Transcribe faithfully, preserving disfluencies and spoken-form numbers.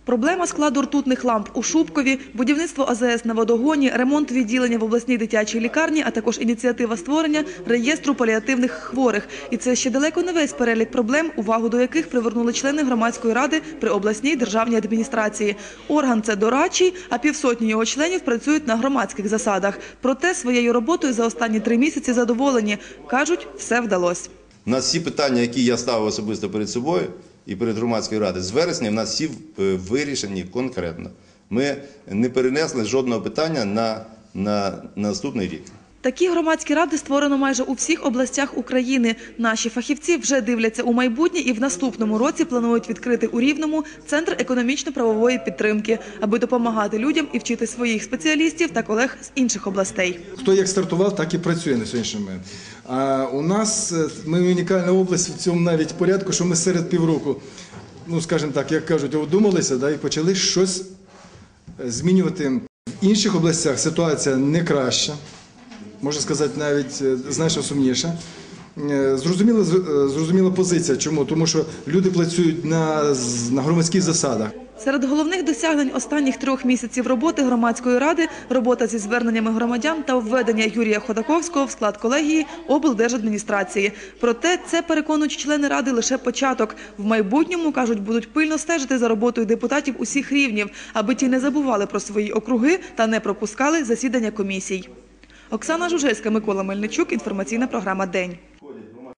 Проблема складу ртутних ламп у Шубкові, будівництво А З С на водогоні, ремонт відділення в обласній дитячій лікарні, а також ініціатива створення реєстру паліативних хворих. І це ще далеко не весь перелік проблем, увагу до яких привернули члени громадської ради при обласній державній адміністрації. Орган це дорадчий, а півсотні його членів працюють на громадських засадах. Проте своєю роботою за останні три місяці задоволені. Кажуть, все вдалося. У нас всі питання, які я ставив особисто перед собою і перед громадською радою, з вересня в нас всі вирішені конкретно. Ми не перенесли жодного питання на, на, на наступний рік. Такі громадські ради створено майже у всіх областях України. Наші фахівці вже дивляться у майбутнє і в наступному році планують відкрити у Рівному Центр економічно-правової підтримки, аби допомагати людям і вчити своїх спеціалістів та колег з інших областей. Хто як стартував, так і працює на сьогоднішній момент. А у нас, ми унікальна область в цьому навіть порядку, що ми серед півроку, ну скажімо так, як кажуть, одумалися, да, і почали щось змінювати. В інших областях ситуація не краща. Можна сказати, навіть значно сумніше. Зрозуміла, зрозуміла позиція. Чому? Тому що люди працюють на, на громадських засадах. Серед головних досягнень останніх трьох місяців роботи громадської ради – робота зі зверненнями громадян та введення Юрія Ходаковського в склад колегії облдержадміністрації. Проте це, переконують члени ради, лише початок. В майбутньому, кажуть, будуть пильно стежити за роботою депутатів усіх рівнів, аби ті не забували про свої округи та не пропускали засідання комісій. Оксана Жужельська, Микола Мельничук. Інформаційна програма «День».